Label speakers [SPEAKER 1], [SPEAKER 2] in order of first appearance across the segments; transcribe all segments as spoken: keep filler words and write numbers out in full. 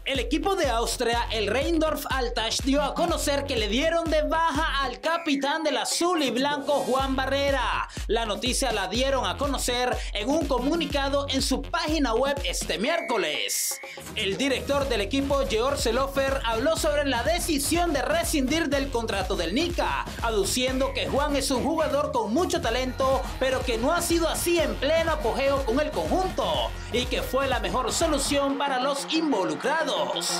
[SPEAKER 1] El equipo de Austria, el Rheindorf Altach, dio a conocer que le dieron de baja al capitán del azul y blanco, Juan Barrera. La noticia la dieron a conocer en un comunicado en su página web este miércoles. El director del equipo, Georg Seehofer, habló sobre la decisión de rescindir del contrato del Nika, aduciendo que Juan es un jugador con mucho talento, pero que no ha sido así en pleno apogeo con el conjunto, y que fue la mejor solución para los involucrados.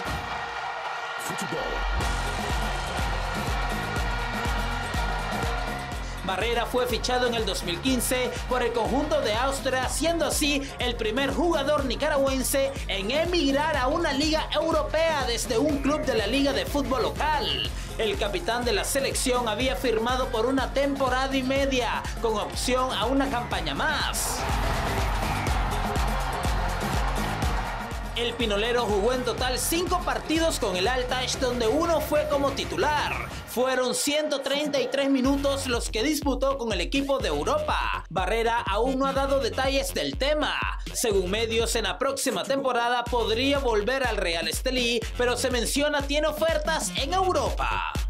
[SPEAKER 1] Barrera fue fichado en el dos mil quince por el conjunto de Austria, siendo así el primer jugador nicaragüense en emigrar a una liga europea desde un club de la liga de fútbol local. El capitán de la selección había firmado por una temporada y media, con opción a una campaña más. El pinolero jugó en total cinco partidos con el Altach, donde uno fue como titular. Fueron ciento treinta y tres minutos los que disputó con el equipo de Europa. Barrera aún no ha dado detalles del tema. Según medios, en la próxima temporada podría volver al Real Estelí, pero se menciona tiene ofertas en Europa.